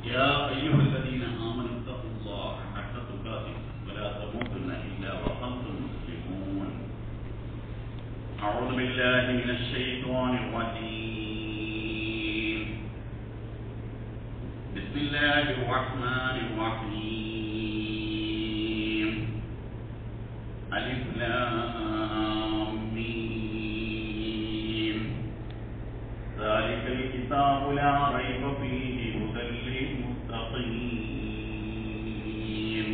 يا أيها الذين آمنوا اتقوا الله حق تقاته ولا تموتن إلا وأنتم مسلمون. أعوذ بالله من الشيطان الرجيم. بسم الله الرحمن الرحيم. ألف لام ميم. ذلك الكتاب لا ريب فيه هدى للمتقين.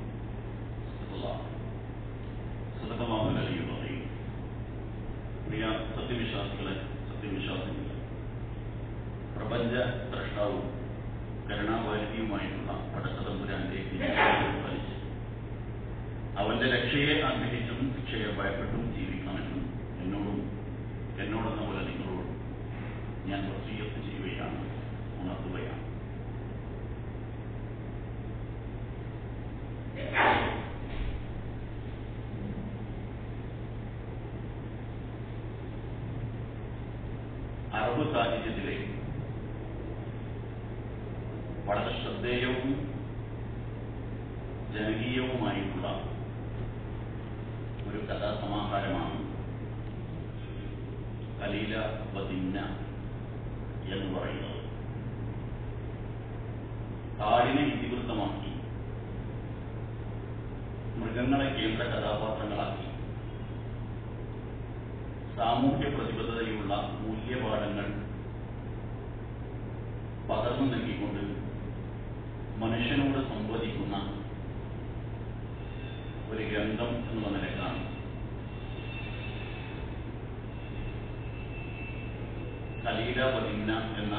صدق الله العلي العظيم. പ്രിയ സത്യവിശ്വാസികളെ, സത്യവിശ്വാസികളെ, പ്രപഞ്ച സ്രഷ്ടാവും കരുണാവാരിധിയുമായിട്ടുള്ള പടച്ചതമ്പുരാന്റെ പാലിച്ച് അവന്റെ രക്ഷയെ ആഗ്രഹിച്ചും ശിക്ഷയെ ഭയപ്പെട്ടും ജീവിക്കണമെന്നും എന്നോടെന്ന പോലെ നിങ്ങളോടും ഞാൻ വസിയ്യത്ത് ചെയ്യുകയാണ്, ഉണർത്തുകയാണ്. അറബ് സാഹിത്യത്തിലെ വളരെ ശ്രദ്ധേയവും ജനകീയവുമായിട്ടുള്ള ഒരു കഥാസമാഹാരമാണ് ഖലീല വദിന്ന എന്ന് പറയുന്നത്. കാടിനെ ഇതിവൃത്തമാക്കി മൃഗങ്ങളെ കേന്ദ്ര കഥാപാത്രങ്ങളാക്കി സാമൂഹ്യ പ്രതിബദ്ധതയുള്ള മൂല്യപാഠങ്ങൾ പകർന്നു നൽകിക്കൊണ്ട് മനുഷ്യനോട് സംവദിക്കുന്ന ഒരു ഗ്രന്ഥം എന്നുള്ള നിലക്കാണ് ഖലീല വദിന്ന എന്ന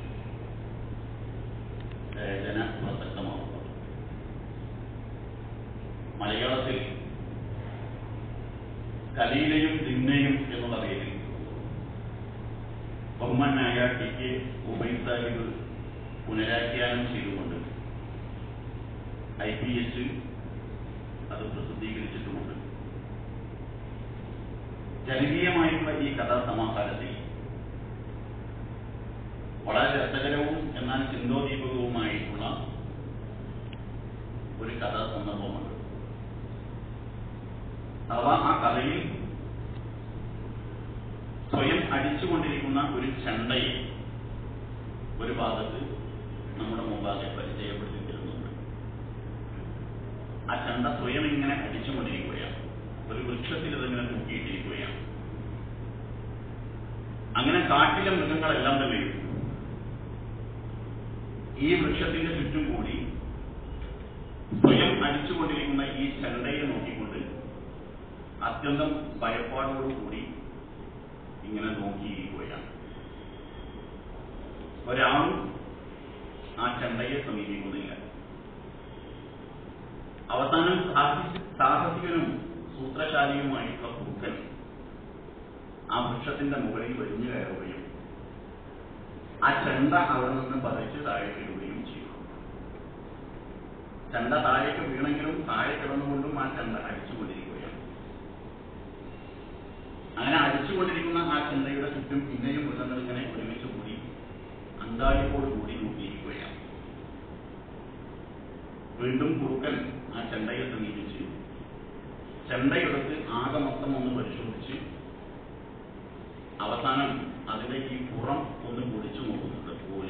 രചന പ്രസക്തമാവുന്നത്. മലയാളത്തിൽ ഖലീലയും ദിന്നയും എന്നുള്ള പേരിൽ ബഹുമാനായ ടി.കെ. ഉബൈദ് സാഹിബ് പുനരാഖ്യാനം ചെയ്തുകൊണ്ട് IPH അത് പ്രസിദ്ധീകരിച്ചിട്ടുമുണ്ട്. ജനകീയമായിട്ടുള്ള ഈ കഥാസമാഹാരത്തിൽ വളരെ രസകരവും എന്നാൽ ചിന്തോദീപകവുമായിട്ടുള്ള ഒരു കഥാസന്ദർഭമുണ്ട്. അഥവാ ആ കഥയിൽ സ്വയം അടിച്ചുകൊണ്ടിരിക്കുന്ന ഒരു ചെണ്ടയെ ഒരു ഭാഗത്ത് നമ്മുടെ മുമ്പാകെ പരിചയപ്പെടുത്തി തരുന്നുണ്ട്. ആ ചെണ്ട സ്വയം ഇങ്ങനെ അടിച്ചുകൊണ്ടിരിക്കുകയാണ്, ഒരു വൃക്ഷത്തിൽ ഇതിങ്ങനെ തൂക്കിയിട്ടിരിക്കുകയാണ്. അങ്ങനെ കാട്ടിലെ മൃഗങ്ങളെല്ലാം തന്നെ ഈ വൃക്ഷത്തിന്റെ ചുറ്റും കൂടി സ്വയം അടിച്ചുകൊണ്ടിരിക്കുന്ന ഈ ചെണ്ടയെ നോക്കിക്കൊണ്ട് അത്യന്തം ഭയപ്പാടോടുകൂടി ഇങ്ങനെ നോക്കിയിരിക്കുകയാണ്. ഒരാളും ആ ചെണ്ടയെ സമീപിക്കുന്നില്ല. അവസാനം സാഹസികനും സൂത്രശാലിയുമായിട്ടുള്ള കുറുക്കൻ ആ വൃക്ഷത്തിന്റെ മുകളിൽ വലിഞ്ഞു കയറുകയും ആ ചെണ്ട അവിടെ നിന്ന് പതിച്ച് താഴെ വീഴുകയും ചെയ്തു. ചെണ്ട താഴേക്ക് വീണെങ്കിലും താഴെ കിടന്നുകൊണ്ടും ആ ചെണ്ട അടിച്ചുകൊണ്ടിരിക്കുകയാണ്. അങ്ങനെ അടിച്ചുകൊണ്ടിരിക്കുന്ന ആ ചെണ്ടയുടെ ചുറ്റും പിന്നെയും മൃഗങ്ങൾ ഇങ്ങനെ ഒരുമിച്ച് കൂടി അന്താളിപ്പോട് കൂടി നോക്കിയിരിക്കുകയാണ്. വീണ്ടും കുറുക്കൻ ആ ചെണ്ടയെ സമീപിച്ച് ചെണ്ടയെടുത്ത് ആകെ മൊത്തം ഒന്ന് പരിശോധിച്ച് അവസാനം അതിന്റെ ഈ പുറം ഒന്ന് പൊളിച്ചു നോക്കുന്നുണ്ട്, തോല്.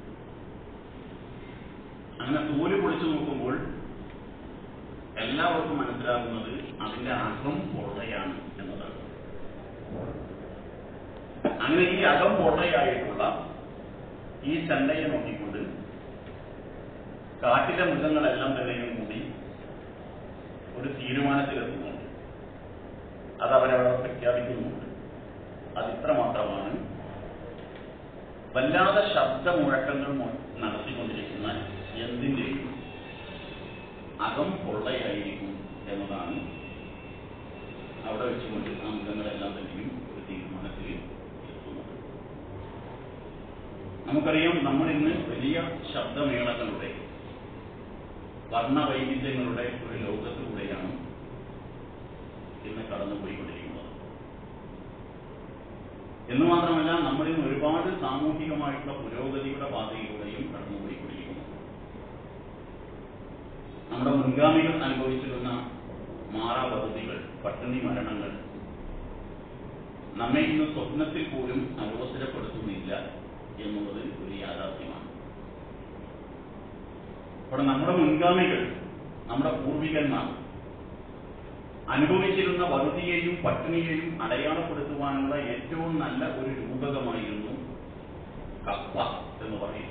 അങ്ങനെ തോല് പൊളിച്ചു നോക്കുമ്പോൾ എല്ലാവർക്കും മനസ്സിലാകുന്നത് അതിന്റെ അകം പൊള്ളയാണ് എന്നതാണ്. അങ്ങനെ ഈ അകം പൊള്ളയായിട്ടുള്ള ഈ ചെണ്ടയെ നോക്കിക്കൊണ്ട് കാട്ടിലെ മൃഗങ്ങളെല്ലാം തന്നെയും കൂടി ഒരു തീരുമാനത്തിലെത്തുന്നുണ്ട്. അത് അവരവിടെ പ്രഖ്യാപിക്കുന്നുണ്ട്. അതിത്ര മാത്രമാണ്, വല്ലാതെ ശബ്ദമുഴക്കങ്ങൾ നടത്തിക്കൊണ്ടിരിക്കുന്ന എന്തിൻ്റെയും അകം പൊള്ളയായിരിക്കും എന്നതാണ് അവിടെ വെച്ചുകൊണ്ട് ആ മൃഗങ്ങളെല്ലാം തന്നെയും ഒരു തീരുമാനത്തിൽ എത്തുന്നത്. നമുക്കറിയാം, നമ്മളിന്ന് വലിയ ശബ്ദമേളങ്ങളുടെ വർണ്ണവൈവിധ്യങ്ങളുടെ ഒരു ലോകത്തിലൂടെയാണ് ഇന്ന് കടന്നുപോയിക്കൊണ്ടിരിക്കുന്നത്. എന്ന് മാത്രമല്ല, നമ്മളിൽ ഒരുപാട് സാമൂഹികമായിട്ടുള്ള പുരോഗതിയുടെ പാതയിലൂടെയും കടന്നുപോയിക്കൊണ്ടിരിക്കുന്നു. നമ്മുടെ മുൻഗാമികൾ അനുഭവിച്ചിരുന്ന മാറാവധതികൾ, പട്ടിണി മരണങ്ങൾ നമ്മെ ഇന്ന് സ്വപ്നത്തിൽ പോലും അലോസരപ്പെടുത്തുന്നില്ല എന്നുള്ളത് ഒരു യാഥാർത്ഥ്യമാണ്. അപ്പോൾ നമ്മുടെ മുൻഗാമികൾ, നമ്മുടെ പൂർവികന്മാർ അനുഭവിച്ചിരുന്ന വറുതിയെയും പട്ടിണിയെയും അടയാളപ്പെടുത്തുവാനുള്ള ഏറ്റവും നല്ല ഒരു രൂപകമായിരുന്നു കപ്പ എന്ന് പറയുന്നത്.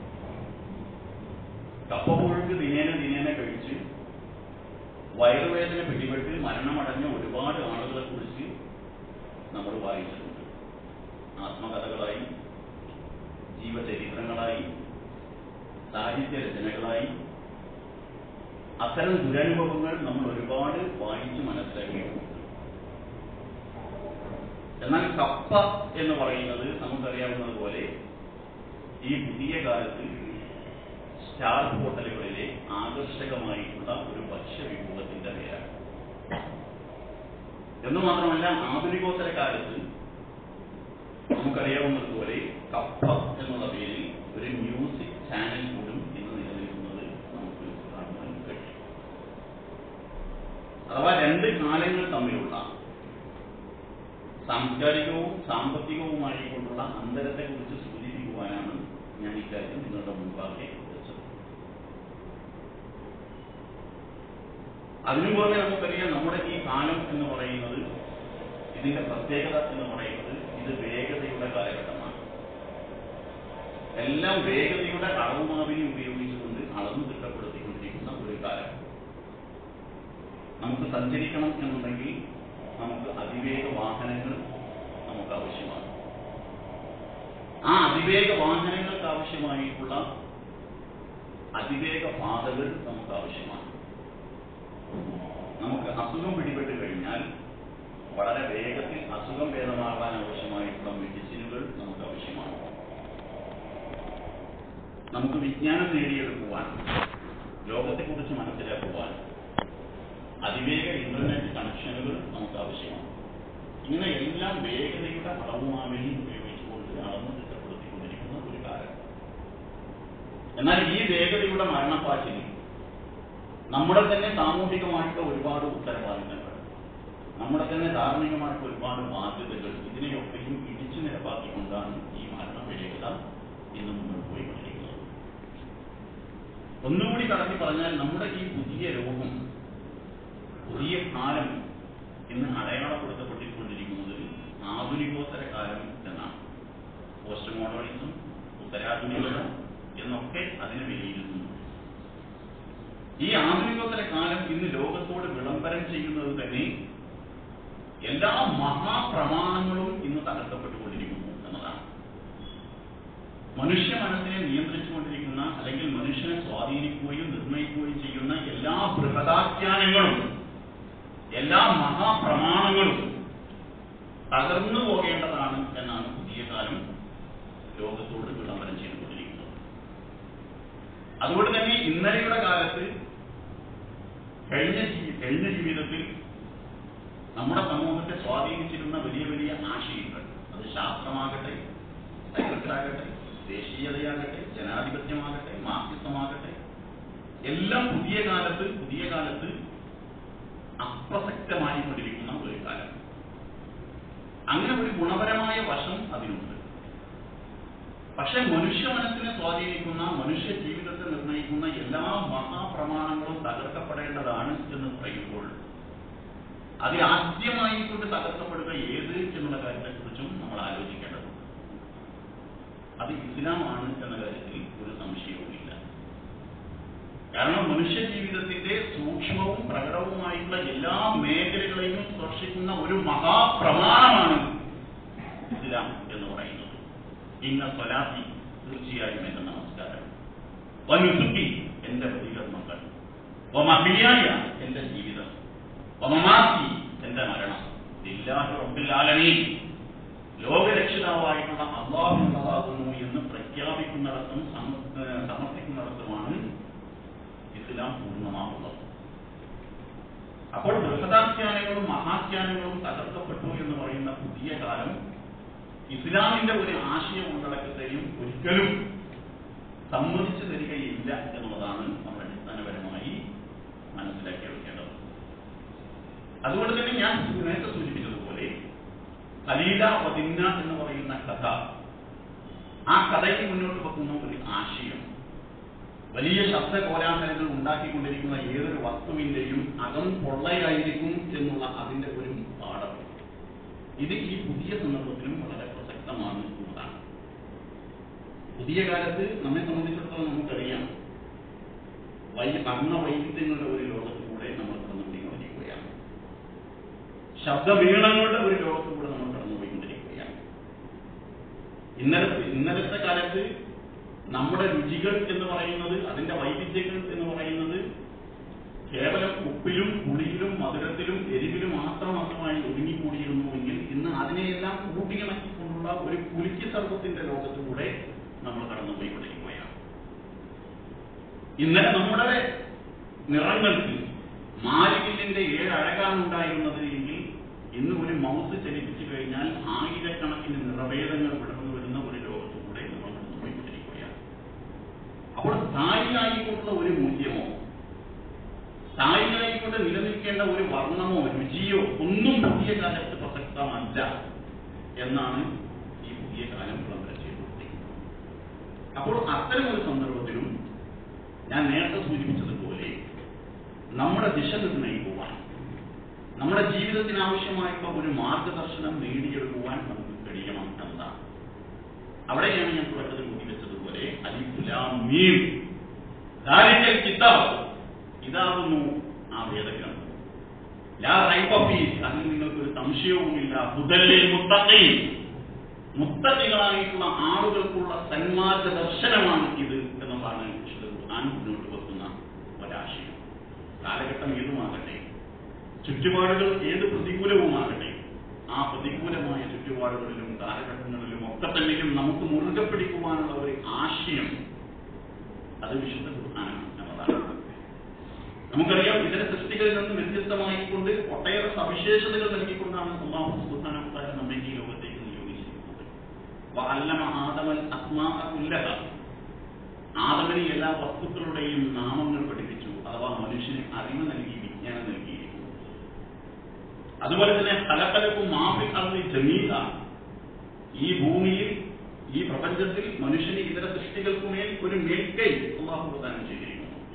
കപ്പ പുഴുക്ക് ദിനേന കഴിച്ച് വയറുവേദന പിടിപെട്ട് മരണമടഞ്ഞ ഒരുപാട് ആളുകളെ കുറിച്ച് നമ്മൾ വായിച്ചിട്ടുണ്ട്. ആത്മകഥകളായി, ജീവചരിത്രങ്ങളായി, സാഹിത്യ രചനകളായി അത്തരം ദുരനുഭവങ്ങൾ നമ്മൾ ഒരുപാട് വായിച്ച് മനസ്സിലാക്കിയിട്ടുണ്ട്. എന്നാൽ കപ്പ എന്ന് പറയുന്നത് നമുക്കറിയാവുന്നതുപോലെ ഈ പുതിയ കാലത്ത് സ്റ്റാർ ഹോട്ടലുകളിലെ ആകർഷകമായിട്ടുള്ള ഒരു ഭക്ഷ്യവിഭവത്തിന്റെ പേരാണ്. എന്നു മാത്രമല്ല, ആധുനികോത്തര കാലത്ത് നമുക്കറിയാവുന്നതുപോലെ കപ്പ എന്നുള്ള പേരിൽ ഒരു മ്യൂസിക് ചാനൽ പോലും ഇന്ന് നിലനിൽക്കുന്നത് നമുക്ക് കാണുവാൻ കഴിയും. അഥവാ രണ്ട് കാലങ്ങൾ തമ്മിലുള്ള സാംസ്കാരികവും സാമ്പത്തികവുമായിക്കൊണ്ടുള്ള അന്തരത്തെക്കുറിച്ച് സൂചിപ്പിക്കുവാനാണ് ഞാൻ ഇക്കാര്യം നിങ്ങളുടെ മുൻപാകെ വെച്ചത്. അതിനു പുറമെ നമുക്കറിയാം, നമ്മുടെ ഈ കാലം എന്ന് പറയുന്നത്, ഇതിന്റെ പ്രത്യേകത എന്ന് പറയുന്നത് ഇത് വേഗതയുടെ കാലഘട്ടമാണ്. എല്ലാം വേഗതയുടെ അളവുമാവിനെ ഉപയോഗിച്ചുകൊണ്ട് അളന്നു തിട്ടപ്പെടുത്തിക്കൊണ്ടിരിക്കുന്ന ഒരു കാലം. നമുക്ക് സഞ്ചരിക്കണം എന്നുണ്ടെങ്കിൽ നമുക്ക് അതിവേഗ വാഹനങ്ങൾ നമുക്ക് ആവശ്യമാണ്. ആ അതിവേഗ വാഹനങ്ങൾക്ക് ആവശ്യമായിട്ടുള്ള അതിവേഗ പാതകൾ നമുക്ക് ആവശ്യമാണ്. നമുക്ക് അസുഖം പിടിപെട്ട് കഴിഞ്ഞാൽ വളരെ വേഗത്തിൽ അസുഖം ഭേദമാകാൻ ആവശ്യമായിട്ടുള്ള മെഡിസിനുകൾ നമുക്ക് ആവശ്യമാണ്. നമുക്ക് വിജ്ഞാനം നേടിയെടുക്കുവാൻ, ലോകത്തെക്കുറിച്ച് മനസ്സിലാക്കുവാൻ അതിവേഗ ഇന്റർനെറ്റ് കണക്ഷനുകൾ നമുക്ക് ആവശ്യമാണ്. ഇങ്ങനെ എല്ലാം വേഗതയുടെ അളവുമാവിനെ ഉപയോഗിച്ചുകൊണ്ട് അളന്ന് തിട്ടപ്പെടുത്തിക്കൊണ്ടിരിക്കുന്ന ഒരു കാലം. എന്നാൽ ഈ വേഗതയുടെ മരണപ്പാച്ചിൽ നമ്മുടെ തന്നെ സാമൂഹികമായിട്ടുള്ള ഒരുപാട് ഉത്തരവാദിത്തങ്ങൾ, നമ്മുടെ തന്നെ ധാർമ്മികമായിട്ടുള്ള ഒരുപാട് ബാധ്യതകൾ, ഇതിനെയൊക്കെയും ഇടിച്ചു നിരപ്പാക്കിക്കൊണ്ടാണ് ഈ മരണ വേഗത ഇന്ന് മുന്നോട്ട് പോയിക്കൊണ്ടിരിക്കുന്നത്. ഒന്നുകൂടി കടത്തി പറഞ്ഞാൽ, നമ്മുടെ ഈ പുതിയ ലോകം, പുതിയ കാലം ഇന്ന് അടയാളപ്പെടുത്തപ്പെട്ടിക്കൊണ്ടിരിക്കുന്നത് ആധുനികോത്തര കാലം എന്നാണ്. പോസ്റ്റ് മോഡേണിസം, ഉത്തരാധുനികത എന്നൊക്കെ അതിനെ വിലയിരുത്തുന്നു. ഈ ആധുനികോത്തര കാലം ഇന്ന് ലോകത്തോട് വിളംബരം ചെയ്യുന്നത് തന്നെ എല്ലാ മഹാപ്രമാണങ്ങളും ഇന്ന് തകർക്കപ്പെട്ടുകൊണ്ടിരിക്കുന്നു എന്നതാണ്. മനുഷ്യ മനസ്സിനെ നിയന്ത്രിച്ചുകൊണ്ടിരിക്കുന്ന, അല്ലെങ്കിൽ മനുഷ്യനെ സ്വാധീനിക്കുകയും നിർണയിക്കുകയും ചെയ്യുന്ന എല്ലാ ബൃഹദാഖ്യാനങ്ങളും, എല്ലാ മഹാപ്രമാണങ്ങളും തകർന്നു പോകേണ്ടതാണ് എന്നാണ് പുതിയ കാലം ലോകത്തോട് വിളംബരം ചെയ്തുകൊണ്ടിരിക്കുന്നത്. അതുകൊണ്ട് തന്നെ ഇന്നലെയുടെ കാലത്ത്, കഴിഞ്ഞ ജീവിതത്തിൽ നമ്മുടെ സമൂഹത്തെ സ്വാധീനിച്ചിരുന്ന വലിയ വലിയ ആശയങ്ങൾ, അത് ശാസ്ത്രമാകട്ടെ, സൈനികരാകട്ടെ, ദേശീയതയാകട്ടെ, ജനാധിപത്യമാകട്ടെ, മാർക്സിസമാകട്ടെ, എല്ലാം പുതിയ കാലത്ത് അപ്രസക്തമായി കൊണ്ടിരിക്കുന്ന ഒരു കാലം. അങ്ങനെ ഒരു ഗുണപരമായ വശം അതിനുണ്ട്. പക്ഷെ മനുഷ്യ മനസ്സിനെ സ്വാധീനിക്കുന്ന, മനുഷ്യ ജീവിതത്തെ നിർണ്ണയിക്കുന്ന എല്ലാ മഹാപ്രമാണങ്ങളും തകർക്കപ്പെടേണ്ടതാണ് എന്ന് പറയുമ്പോൾ അതിൽ ആദ്യമായി കൊണ്ട് തകർക്കപ്പെടുക ഏത് എന്നുള്ള കാര്യത്തെക്കുറിച്ചും നമ്മൾ ആലോചിക്കേണ്ടതുണ്ട്. അത് ഇസ്ലാമാണ് എന്ന കാര്യത്തിൽ ഒരു സംശയവുമില്ല. കാരണം മനുഷ്യ ജീവിതത്തിന്റെ സൂക്ഷ്മവും പ്രകടവുമായിട്ടുള്ള എല്ലാ മേഖലകളെയും സ്പർശിക്കുന്ന ഒരു മഹാപ്രമാണമാണ് ഇസ്ലാം എന്ന് പറയുന്നത്. ഇന്ന സ്വലാത്തി, തീർച്ചയായും എന്റെ നമസ്കാരം, വനുസുക്കി, എന്റെ പ്രതികർമ്മങ്ങൾ, വമഹിയായ, എന്റെ ജീവിതം, വമമാത്തി, എന്റെ മരണം, ലില്ലാഹി റബ്ബിൽ ആലമീൻ, ലോകരക്ഷിതാവായിട്ടുള്ള അല്ലാഹുവിനുള്ളതാകുന്നു എന്ന് പ്രഖ്യാപിക്കുന്നിടത്തും സമർപ്പിക്കുന്നിടത്തുമാണ് ഇസ്ലാം പൂർണ്ണമാകുന്നത്. അപ്പോൾ ബൃഹദാഖ്യാനങ്ങളും മഹാഖ്യാനങ്ങളും തകർക്കപ്പെട്ടു എന്ന് പറയുന്ന പുതിയ കാലം ഇസ്ലാമിന്റെ ഒരു ആശയ ഉള്ളടക്കത്തെയും ഒരിക്കലും സമ്മതിച്ചു തരികയില്ല എന്നുള്ളതാണ് നമ്മൾ അടിസ്ഥാനപരമായി അതുകൊണ്ട് തന്നെ ഞാൻ നേരത്തെ സൂചിപ്പിച്ചതുപോലെ ഖലീല വദിന്ന എന്ന് പറയുന്ന കഥ, ആ കഥയിൽ മുന്നോട്ട് വെക്കുന്ന ഒരു ആശയം, വലിയ ശബ്ദകോലാഹലങ്ങൾ ഉണ്ടാക്കിക്കൊണ്ടിരിക്കുന്ന ഏതൊരു വസ്തുവിന്റെയും അകം പൊള്ളയായിരിക്കും എന്നുള്ള അതിന്റെ ഒരു പാഠം, ഇത് ഈ പുതിയ സന്ദർഭത്തിലും വളരെ പ്രസക്തമാണ് എന്നതാണ്. പുതിയ കാലത്ത് നമ്മെ സംബന്ധിച്ചിടത്തോളം നമുക്കറിയാം, വർണ്ണ വൈവിധ്യങ്ങളുടെ ഒരു ലോകത്തിലൂടെ നമ്മൾ കടന്നുപോയിക്കൊണ്ടിരിക്കുകയാണ്. ശബ്ദവീണങ്ങളുടെ ഒരു ലോകത്തിലൂടെ നമ്മൾ കടന്നുപോയിക്കൊണ്ടിരിക്കുകയാണ്. ഇന്നലത്തെ കാലത്ത് നമ്മുടെ രുചികൾ എന്ന് പറയുന്നത്, അതിന്റെ വൈവിധ്യങ്ങൾ എന്ന് പറയുന്നത് കേവലം ഉപ്പിലും പുളിയിലും മധുരത്തിലും എരിവിലും മാത്രമായി ഒതുങ്ങിക്കൂടിയിരുന്നുവെങ്കിൽ ഇന്ന് അതിനെയെല്ലാം കൂട്ടിയിണക്കിക്കൊണ്ടുള്ള ഒരു പുലിക്ക് സർവത്തിന്റെ ലോകത്തിലൂടെ നമ്മൾ കടന്നുപോയിക്കൊണ്ടിരിക്കുകയാണ്. ഇന്നലെ നമ്മുടെ നിറങ്ങൾക്ക് മാലിന്യത്തിന്റെ 7 അഴകാണ് ഉണ്ടായിരുന്നത് എങ്കിൽ ഇന്ന് ഒരു മൗസ് ചലിപ്പിച്ചു കഴിഞ്ഞാൽ ആയിരക്കണക്കിന് നിറഭേദങ്ങൾ വിടർന്നു വരുന്ന ഒരു ലോകത്തിലൂടെ നമ്മൾ കടന്നുപോയിക്കൊണ്ടിരിക്കുകയാണ്. അപ്പോൾ സ്ഥായിയായിക്കൊണ്ടുള്ള ഒരു മൂല്യമോ സ്ഥായിയായിക്കൊണ്ട് നിലനിൽക്കേണ്ട ഒരു വർണ്ണമോ രുചിയോ ഒന്നും പുതിയ കാലത്ത് പ്രസക്തമല്ല എന്നാണ് ഈ പുതിയ കാലം വിളംബരം ചെയ്തുകൊണ്ടിരിക്കുന്നത്. അപ്പോൾ അത്തരം ഒരു സന്ദർഭത്തിലും ഞാൻ നേരത്തെ സൂചിപ്പിച്ചതുപോലെ നമ്മുടെ ദിശ നിർണ്ണയിക്കുവാൻ, നമ്മുടെ ജീവിതത്തിന് ആവശ്യമായിട്ടുള്ള ഒരു മാർഗദർശനം നേടിയെടുക്കുവാൻ നമുക്ക് കഴിയണം എന്നതാണ്. അവിടെയാണ് ഞാൻ തുടക്കത്തിൽ കൂട്ടിവെച്ചതുപോലെ അലിഫ് ലാം മീം ദാലിക്കൽ കിതാബ്, ഇതാകുന്നു ആ വേദഗ്രന്ഥം, ലാ റൈബ ഫീഹി, അതിൽ നിങ്ങൾക്കൊരു സംശയവുമില്ല, ഹുദൽ ലിൽ മുത്തഖീൻ, മുത്തഖികളായിട്ടുള്ള ആളുകൾക്കുള്ള സന്മാർഗദർശനമാണ് ഇത് എന്നതാണ് വിശുദ്ധ ഖുർആൻ മുന്നോട്ട് വെക്കുന്ന ഒരാശയം. കാലഘട്ടം ഏതുമാകട്ടെ, ചുറ്റുപാടുകൾ ഏത് പ്രതികൂലവുമാകട്ടെ, ആ പ്രതികൂലമായ ചുറ്റുപാടുകളിലും കാലഘട്ടങ്ങളിലും ഒക്കെ തന്നെയും നമുക്ക് മുറുകെ പിടിക്കുവാനുള്ള ഒരു ആശയം അത് വിശുദ്ധ ഖുർആനാണ് എന്നതാണ്. നമുക്കറിയാം, ഇതര സൃഷ്ടികളിൽ നിന്ന് വ്യത്യസ്തമായിക്കൊണ്ട് ഒട്ടേറെ സവിശേഷതകൾ നൽകിക്കൊണ്ടാണ് അല്ലാഹു സുബ്ഹാനഹു വ തആല നമ്മെ ഈ ലോകത്തേക്ക് നിയോഗിച്ചിരിക്കുന്നത്. വഅല്ലമ ആദമൽ അസ്മാഅ കുല്ലഹ, ആദമിന് എല്ലാ വസ്തുക്കളുടെയും നാമങ്ങൾ പഠിപ്പിച്ചു, അഥവാ മനുഷ്യന് അറിവ് നൽകി, വിജ്ഞാനം നൽകിയിരിക്കുന്നു. അതുപോലെ തന്നെ ഖലഖലകും മാ ഫിൽ അർളി ജമീഅ, ഈ ഭൂമിയിൽ, ഈ പ്രപഞ്ചത്തിൽ മനുഷ്യന് ഇതര സൃഷ്ടികൾക്കുമേൽ ഒരു മേൽക്കൈ അല്ലാഹു പ്രദാനം ചെയ്തിരിക്കുന്നു.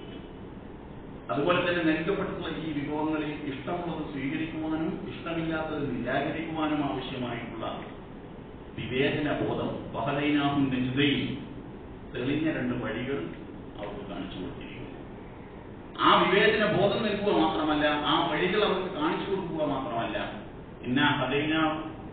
അതുപോലെ തന്നെ നൽകപ്പെട്ടിട്ടുള്ള ഈ വിഭവങ്ങളിൽ ഇഷ്ടമുള്ളത് സ്വീകരിക്കുവാനും ഇഷ്ടമില്ലാത്തത് നിരാകരിക്കുവാനും ആവശ്യമായിട്ടുള്ള വിവേചന ബോധം, വഹദൈനാഹും നജ്ദൈൻ, തെളിഞ്ഞ 2 വഴികൾ അവർക്ക് കാണിച്ചു കൊടുത്തിരിക്കുന്നു. ആ വിവേചന ബോധം നൽകുക മാത്രമല്ല, ആ വഴികൾ അവർക്ക് കാണിച്ചു കൊടുക്കുക മാത്രമല്ല, ഇന്നാ ഹദൈനാ,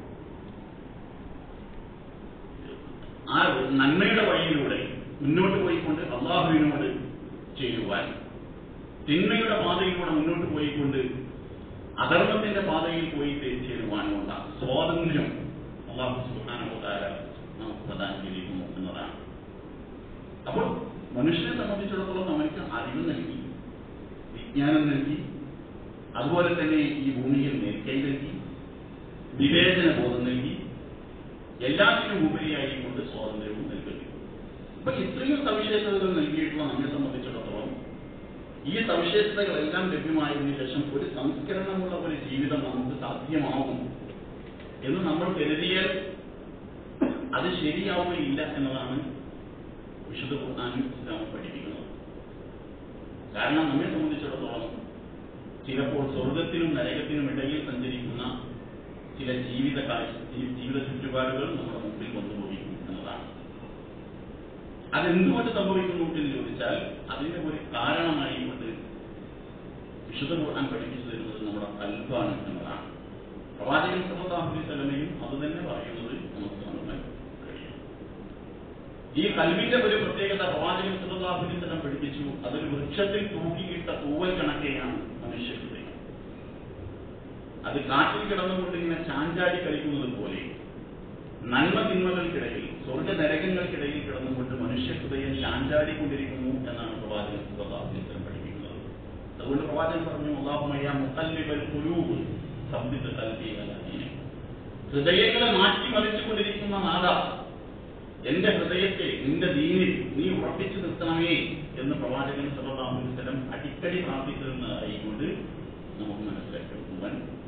ആ നന്മയുടെ വഴിയിലൂടെ മുന്നോട്ട് പോയിക്കൊണ്ട് അല്ലാഹുവിനോട് ചേരുവാൻ, തിന്മയുടെ പാതയിലൂടെ മുന്നോട്ട് പോയിക്കൊണ്ട് അധർമ്മത്തിന്റെ പാതയിൽ പോയി ചേരുവാനുള്ള സ്വാതന്ത്ര്യം അല്ലാഹു സുബ്ഹാനഹു വ തആല നമുക്ക് പ്രദാനം ചെയ്തിരിക്കുന്നു എന്നതാണ്. അപ്പോൾ മനുഷ്യനെ സംബന്ധിച്ചിടത്തോളം നമുക്ക് അറിവ് നൽകി, വിജ്ഞാനം നൽകി, അതുപോലെ തന്നെ ഈ ഭൂമിയിൽ മേൽക്കൈ നൽകി, വിവേചന ബോധം നൽകി, എല്ലാത്തിനും ഉപരിയായിക്കൊണ്ട് സ്വാതന്ത്ര്യവും നൽകി. അപ്പൊ ഇത്രയും സവിശേഷതകൾ നൽകിയിട്ടുള്ള നമ്മെ സംബന്ധിച്ചിടത്തോളം ഈ സവിശേഷതകളെല്ലാം ലഭ്യമായതിനു ശേഷം ഒരു സംസ്കരണമുള്ള ഒരു ജീവിതം നമുക്ക് സാധ്യമാകും എന്ന് നമ്മൾ കരുതിയാൽ അത് ശരിയാവുകയില്ല എന്നതാണ് വിശുദ്ധ ഖുർആനും ഇസ്ലാമും പഠിപ്പിക്കുന്നത്. കാരണം നമ്മെ സംബന്ധിച്ചിടത്തോളം ചിലപ്പോൾ സ്വർഗത്തിനും നരകത്തിനും ഇടയിൽ സഞ്ചരിക്കുന്ന ചില ജീവിത ചുറ്റുപാടുകൾ നമ്മുടെ മുമ്പിൽ വന്നുപോയിരിക്കും എന്നതാണ്. അതെന്തുകൊണ്ട് സംഭവിക്കുന്നു എന്ന് ചോദിച്ചാൽ അതിന്റെ ഒരു കാരണമായിക്കൊണ്ട് വിശുദ്ധ ഖുർആൻ പഠിപ്പിച്ചു തരുന്നത് നമ്മുടെ ഖൽബാണ് എന്നതാണ്. പ്രവാചകൻ സല്ലല്ലാഹു അലൈഹി വസല്ലമയും അത് തന്നെ പറയുന്നത് നമുക്ക് കാണുവാൻ കഴിയും. ഈ ഖൽബിന്റെ ഒരു പ്രത്യേകത പ്രവാചകൻ സല്ലല്ലാഹു അലൈഹി വസല്ലം പഠിപ്പിച്ചു. അതൊരു വൃക്ഷത്തിൽ തൂക്കിയിട്ട തൂവൽ കണക്കെയാണ് മനുഷ്യ ഹൃദയം. അത് കാറ്റിൽ കിടന്നുകൊണ്ട് ഇങ്ങനെ ചാഞ്ചാടി കളിക്കുന്നത് പോലെ നന്മ തിന്മകൾക്കിടയിൽ, സ്വർഗ നരകങ്ങൾക്കിടയിൽ കിടന്നുകൊണ്ട് മനുഷ്യ ഹൃദയം ചാഞ്ചാടിക്കൊണ്ടിരിക്കുന്നു എന്നാണ് പ്രവാചകൻ സല്ലല്ലാഹു അലൈഹി വസല്ലം പഠിപ്പിക്കുന്നത്. അതുകൊണ്ട് പ്രവാചകൻ പറഞ്ഞു, അല്ലാഹുമ്മ യാ മുഖല്ലിബൽ ഖുലൂബ് സബ്ബിത് ഖൽബി അലാ ദീനിക്, ഹൃദയങ്ങളെ മാറ്റിമറിച്ചുകൊണ്ടിരിക്കുന്ന നാഥ, എന്റെ ഹൃദയത്തെ നിന്റെ ദീനിൽ നീ ഉറപ്പിച്ചു നിർത്തണമേ എന്ന് പ്രവാചകൻ സല്ലല്ലാഹു അലൈഹി വസല്ലം അടിക്കടി പ്രാർത്ഥിക്കുന്നതായിക്കൊണ്ട് നമുക്ക് മനസ്സിലാക്കുവാൻ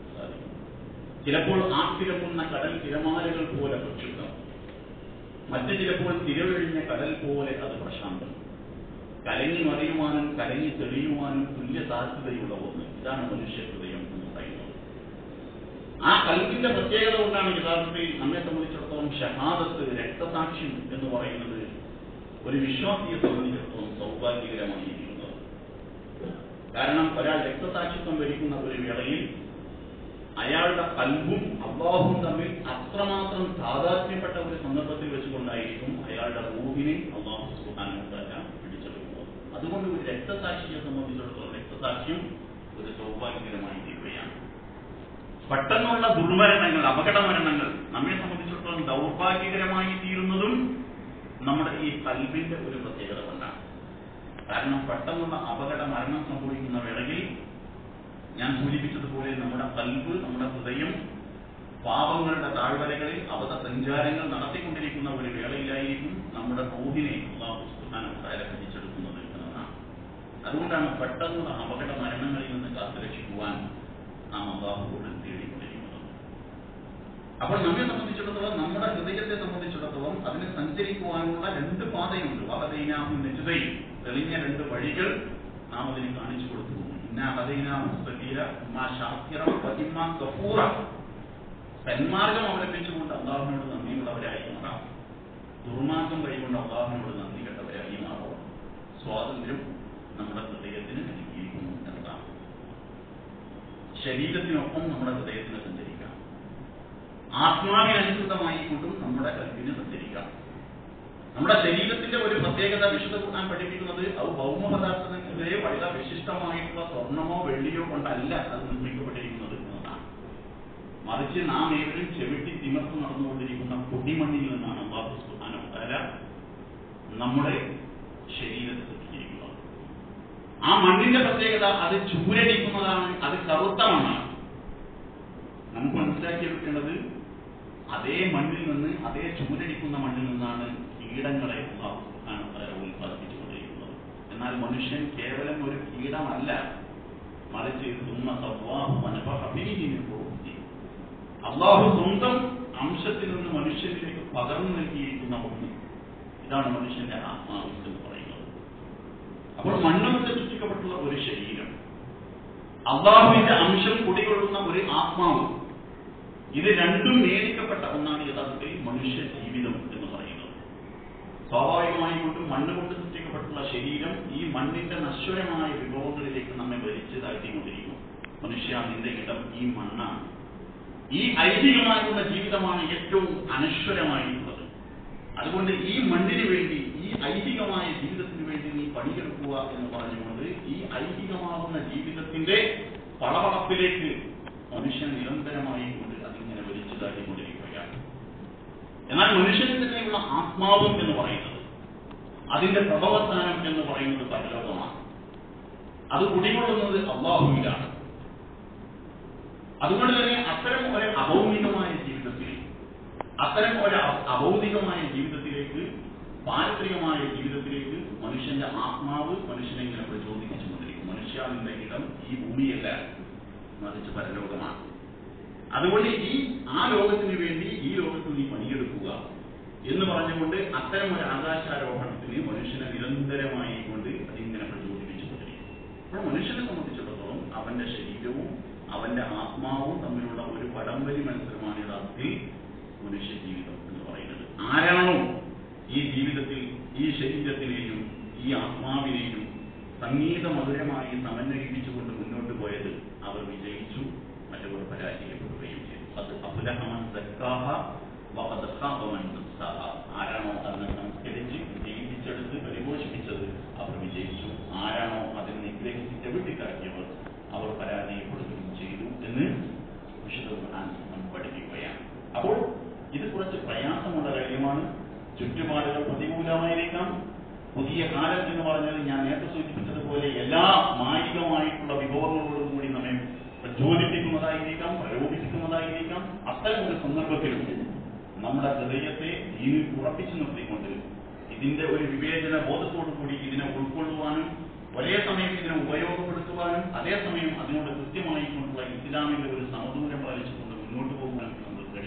ചിലപ്പോൾ ആർത്തിരമ്പുന്ന കടൽ തിരമാലകൾ പോലെ പ്രക്ഷുബ്ധം, മറ്റു ചിലപ്പോൾ തിരവഴിഞ്ഞ കടൽ പോലെ അത് പ്രശാന്തം. കലങ്ങി മറിയുവാനും കലങ്ങി തെളിയുവാനും തുല്യ സാധ്യതയുള്ള ഒന്ന്. ഇതാണ് മനുഷ്യ ഹൃദയം എന്ന് പറയുന്നത്. ആ കൽബിന്റെ പ്രത്യേകത കൊണ്ടാണ് യഥാർത്ഥത്തിൽ നമ്മെ സംബന്ധിച്ചിടത്തോളം ഷഹാദത്ത്, രക്തസാക്ഷ്യം എന്ന് പറയുന്നത് ഒരു വിശ്വാസിയെ സംബന്ധിച്ചിടത്തോളം സൗഭാഗ്യകരമായിരിക്കുന്നത്. കാരണം ഒരാൾ രക്തസാക്ഷിത്വം വരിക്കുന്ന ഒരു വേളയിൽ അയാളുടെ കൽബും അല്ലാഹുവും തമ്മിൽ അത്രമാത്രം താദാത്മ്യപ്പെട്ട ഒരു സന്ദർഭത്തിൽ വെച്ചുകൊണ്ടായിരിക്കും അയാളുടെ റൂഹിനെ അല്ലാഹു സുബ്ഹാനഹു വ തആല പിടിച്ചെടുക്കുന്നത്. അതുകൊണ്ട് ഒരു രക്തസാക്ഷിയെ സംബന്ധിച്ചിടത്തോളം രക്തസാക്ഷ്യം ഒരു സൗഭാഗ്യകരമായി തീരുകയാണ്. പെട്ടെന്നുള്ള ദുർമരണങ്ങൾ, അപകടമരണങ്ങൾ നമ്മെ സംബന്ധിച്ചിടത്തോളം ദൗർഭാഗ്യകരമായി തീരുന്നതും നമ്മുടെ ഈ കൽബിന്റെ ഒരു പ്രത്യേകത കൊണ്ടാണ്. കാരണം പെട്ടെന്നുള്ള അപകട മരണം സംഭവിക്കുന്ന വേളയിൽ ഞാൻ സൂചിപ്പിച്ചതുപോലെ നമ്മുടെ കൽബ്, നമ്മുടെ ഹൃദയം പാപങ്ങളുടെ താഴ്വരകളിൽ അവധ സഞ്ചാരങ്ങൾ നടത്തിക്കൊണ്ടിരിക്കുന്ന ഒരു വേളയിലായിരിക്കും നമ്മുടെ റൂഹിനെ അല്ലാഹു സുബ്ഹാനഹു വ തആല പിടിച്ചെടുക്കുന്നത് എന്നതാണ്. അതുകൊണ്ടാണ് പെട്ടെന്നുള്ള അപകട മരണങ്ങളിൽ നിന്ന് കാത്തുരക്ഷിക്കുവാൻ നാം അല്ലാഹുവോട് തേടിക്കൊണ്ടിരിക്കുന്നത്. അപ്പോൾ നമ്മെ സംബന്ധിച്ചിടത്തോളം, നമ്മുടെ ഹൃദയത്തെ സംബന്ധിച്ചിടത്തോളം അതിന് സഞ്ചരിക്കുവാനുള്ള രണ്ട് പാതയുണ്ട്. വഹദൈനാഹു നജ്ദൈൻ, തെളിഞ്ഞ രണ്ട് വഴികൾ നാം അതിന് കാണിച്ചു കൊടുത്തു. സന്മാർഗം അവലംബിച്ചുകൊണ്ട് അല്ലാഹുവിനോട് നന്ദിയുള്ളവരായി മാറാം, ദുർമാർഗം വഴികൊണ്ട് അല്ലാഹുവിനോട് നന്ദി കെട്ടവരായി മാറാം. സ്വാതന്ത്ര്യം നമ്മുടെ ഹൃദയത്തിന് നൽകിയിരിക്കുന്നു എന്നതാണ്. ശരീരത്തിനൊപ്പം നമ്മുടെ ഹൃദയത്തിന് സഞ്ചരിക്കാം, ആത്മാവിനനുസൃതമായി കൊണ്ടും നമ്മുടെ കൽവിന് സഞ്ചരിക്കാം. നമ്മുടെ ശരീരത്തിന്റെ ഒരു പ്രത്യേകത വിശുദ്ധ ഖുർആൻ പഠിപ്പിക്കുന്നത് അത് ഭൗമ പദാർത്ഥങ്ങളെ വളരെ വിശിഷ്ടമായിട്ടുള്ള സ്വർണമോ വെള്ളിയോ കൊണ്ടല്ല അത് നിർമ്മിക്കപ്പെട്ടിരിക്കുന്നത് എന്നതാണ്. മറിച്ച് നാം ഏവരും ചെവിട്ടി തിമർത്ത് നടന്നുകൊണ്ടിരിക്കുന്ന പൊടിമണ്ണിൽ നിന്നാണ് അല്ലാഹു സുബ്ഹാനഹു വ തആല നമ്മുടെ ശരീരത്തെ സൃഷ്ടിച്ചിരിക്കുന്നത്. ആ മണ്ണിന്റെ പ്രത്യേകത അത് ചൂരടിക്കുന്നതാണ്, അത് കറുത്ത മണ്ണാണ്. നമുക്ക് മനസ്സിലാക്കിയെടുക്കേണ്ടത് അതേ മണ്ണിൽ നിന്ന്, അതേ ചൂരടിക്കുന്ന മണ്ണിൽ നിന്നാണ് കീടങ്ങളെ അല്ലാഹു സുബ്ഹാനഹു വ തആല ഉൽപ്പാദിപ്പിച്ചുകൊണ്ടിരിക്കുന്നത്. എന്നാൽ മനുഷ്യൻ കേവലം ഒരു കീടമല്ല, മറിച്ച് അല്ലാഹു സ്വന്തം അംശത്തിൽ നിന്ന് മനുഷ്യനിലേക്ക് പകർന്നു നൽകിയിരിക്കുന്ന ഒന്ന്. ഇതാണ് മനുഷ്യന്റെ ആത്മാവ് എന്ന് പറയുന്നത്. അപ്പോൾ മണ്ണുകൊണ്ട് സൃഷ്ടിക്കപ്പെട്ടുള്ള ഒരു ശരീരം, അല്ലാഹുവിന്റെ അംശം കുടികൊള്ളുന്ന ഒരു ആത്മാവ്, ഇത് രണ്ടും മേടിക്കപ്പെട്ട ഒന്നാണ് യഥാർത്ഥത്തിൽ മനുഷ്യ ജീവിതം എന്ന് പറയുന്നത്. സ്വാഭാവികമായി കൊണ്ടും മണ്ണ് കൊണ്ട് സൃഷ്ടിക്കപ്പെട്ടുള്ള ശരീരം ഈ മണ്ണിന്റെ നശ്വരമായ വിഭവങ്ങളിലേക്ക് നമ്മെ വലിച്ചു താഴ്ത്തിക്കൊണ്ടിരിക്കും. മനുഷ്യ, നിന്റെ ഇടം ഈ മണ്ണാണ്. ഈ ഐഹികമായിട്ടുള്ള ജീവിതമാണ് ഏറ്റവും അനശ്വരമായിട്ടുള്ളത്. അതുകൊണ്ട് ഈ മണ്ണിന് വേണ്ടി, ഈ ഐഹികമായ ജീവിതത്തിന് വേണ്ടി നീ പണിയെടുക്കുക എന്ന് പറഞ്ഞുകൊണ്ട് ഈ ഐഹികമാകുന്ന ജീവിതത്തിന്റെ പളവളപ്പിലേക്ക് മനുഷ്യൻ നിരന്തരമായി കൊണ്ട് അതിങ്ങനെ വലിച്ചു താഴ്ത്തിക്കൊണ്ടിരിക്കുകയാണ്. എന്നാൽ മനുഷ്യന് തന്നെയുള്ള ആത്മാവും എന്ന് പറയുന്നത്, അതിന്റെ പ്രഭവസ്ഥാനം എന്ന് പറയുന്നത് പരലോകമാണ്. അത് കുടികൊള്ളുന്നത് അല്ലാഹുവിലാണ്. അതുകൊണ്ട് തന്നെ അത്തരം ഒരു അഭൗമികമായ ജീവിതത്തിൽ, അത്തരം ഒരു അഭൗതികമായ ജീവിതത്തിലേക്ക്, പാരത്രികമായ ജീവിതത്തിലേക്ക് മനുഷ്യന്റെ ആത്മാവ് മനുഷ്യനെ ഇങ്ങനെ പ്രചോദിപ്പിച്ചുകൊണ്ടിരിക്കും. മനുഷ്യന്റെ ഇടം ഈ ഭൂമിയല്ല, മറിച്ച് പരലോകമാണ്. അതുകൊണ്ട് ആ ലോകത്തിന് വേണ്ടി ഈ ലോകത്ത് നീ പണിയെടുക്കുക എന്ന് പറഞ്ഞുകൊണ്ട് അത്തരം ഒരു ആകാശാരോഹണത്തിന് മനുഷ്യനെ നിരന്തരമായി കൊണ്ട് അതിങ്ങനെ പ്രചോദിപ്പിച്ചുകൊണ്ടിരിക്കും. അപ്പോൾ മനുഷ്യനെ സംബന്ധിച്ചിടത്തോളം അവന്റെ ശരീരവും അവന്റെ ആത്മാവും തമ്മിലുള്ള ഒരു വടംവലി മത്സരമാണ് യഥാർത്ഥത്തിൽ മനുഷ്യ ജീവിതം എന്ന് പറയുന്നത്. ആരാണോ ഈ ജീവിതത്തിൽ ഈ ശരീരത്തിനെയും ഈ ആത്മാവിനെയും സംഗീത മധുരമായി സമന്വയിപ്പിച്ചുകൊണ്ട് മുന്നോട്ട് പോയത് അവർ വിജയിച്ചു, മറ്റവർ പരാജയപ്പെടുകയും ചെയ്തു. അത് അഫ്ലഹമൻ സക്കാഹ വഖദ് ഖാബ മൻ ദസ്സാഹ. ആരാണോ അതിനെ സംസ്കരിച്ച് ജീവിപ്പിച്ചെടുത്ത് പരിപോഷിപ്പിച്ചത് അവർ വിജയിച്ചു. ആരാണോ അതിനെ നിഗ്രഹിച്ച് ചെവിട്ടിക്കാട്ടിയവർ അവർ പരാജയപ്പെടുകയും ചെയ്തു എന്ന് വിശുദ്ധ ഖുർആൻ നമുക്ക് പഠിപ്പിക്കുകയാണ്. അപ്പോൾ ഇത് കുറച്ച് പ്രയാസമുള്ള കാര്യമാണ്. ചുറ്റുപാടുകൾ പ്രതികൂലമായിരിക്കാം. പുതിയ കാലം എന്ന് പറഞ്ഞത് ഞാൻ നേരത്തെ സൂചിപ്പിച്ചതുപോലെ എല്ലാ മായികമായിട്ടുള്ള വിഭവങ്ങളോടും കൂടി നമ്മെ പ്രചോദിപ്പിക്കുന്നതായിരിക്കാം, പ്രലോഭിപ്പിക്കുന്നതായിരിക്കാം. അത്തരം ഒരു സന്ദർഭത്തിലും നമ്മുടെ ഹൃദയത്തെ ദീനിൽ ഉറപ്പിച്ചു നിർത്തിക്കൊണ്ട് ഇതിന്റെ ഒരു വിവേചന ബോധത്തോടു കൂടി ഇതിനെ ഉൾക്കൊള്ളുവാനും ഒരേ സമയം ഇതിനെ ഉപയോഗപ്പെടുത്തുവാനും അതേസമയം അതിനോട് കൃത്യമായി കൊണ്ടുള്ള ഇസ്ലാമിന്റെ ഒരു സമദൂരം പാലിച്ചുകൊണ്ട് മുന്നോട്ട്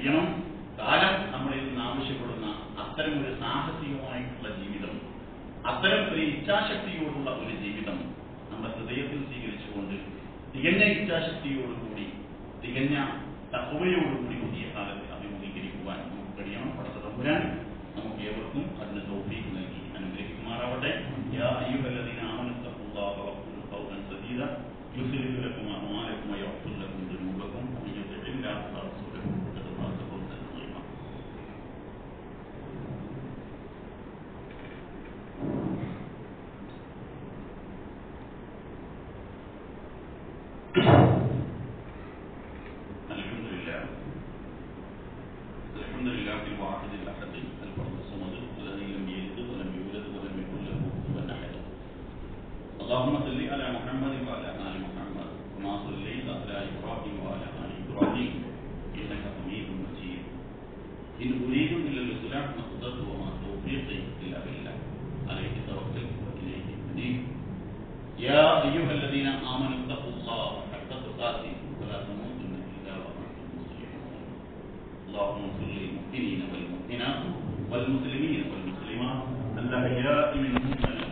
കഴിയണം. കാലം നമ്മളിൽ നിന്ന് ആവശ്യപ്പെടുന്ന അത്തരം ഒരു സാഹസികമായിട്ടുള്ള ജീവിതം, അത്തരം ഒരു ഇച്ഛാശക്തിയോടുള്ള ഒരു ജീവിതം നമ്മുടെ ഹൃദയത്തിൽ സ്വീകരിച്ചുകൊണ്ട് തികഞ്ഞ ഇച്ഛാശക്തിയോടുകൂടി തികഞ്ഞ തഖ്വയോടുകൂടി പുതിയ കാലത്തെ അഭിമുഖീകരിക്കുവാൻ നമുക്ക് കഴിയണം. പടച്ചതമ്പുരാൻ നമുക്ക് ഏവർക്കും അതിന് തൗഫീഖ് നൽകി അനുഗ്രഹിക്കുമാറാവട്ടെ. യാ അയ്യുഹല്ലദീന ആമനൂ തഖുല്ലാഹ വഖൂലൂ ഖൗലൻ സദീദാ യുസ്ലിഹ് ലക്കും അഅ്മാലക്കും വയഗ്ഫിർ ലക്കും ദുനൂബക്കും വമൻ യുതിഇല്ലാഹ വറസൂലഹു ഫഖദ് ഫാസ ഫൗസൻ അളീമാ. الحمد لله الواحد الأحد الفرد الصمد الذي لم يلد ولم يولد ولم يكن له كفوا أحد. اللهم صل على محمد وعلى آل محمد كما صليت على إبراهيم وعلى آل إبراهيم إنك حميد مجيد. إن أريد إلا الإصلاح ما استطعت وما توفيقي إلا بالله عليه توكلت وإليه أنيب. يا أيها الذين آمنوا اتقوا الله حق تقاته ولا تموتن إلا وأنتم مسلمون. اللهم صل للمؤمنين والمؤمنات والمسلمين والمسلمات الأحياء منهم